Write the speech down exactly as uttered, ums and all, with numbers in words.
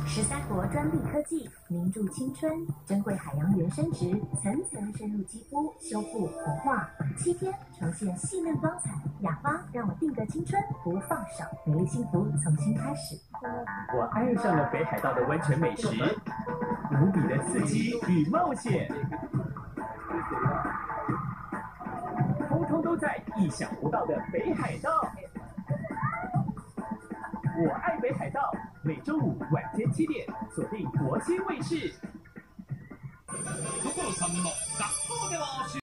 十三国专利科技凝注青春，珍贵海洋原生质层层深入肌肤，修复活化，七天呈现细嫩光彩。雅芳让我定格青春不放手，美丽幸福从新开始。 我爱上了北海道的温泉美食，无比的刺激与冒险，通通都在意想不到的北海道。我爱北海道，每周五晚间七点锁定国新卫视。所さんの学校では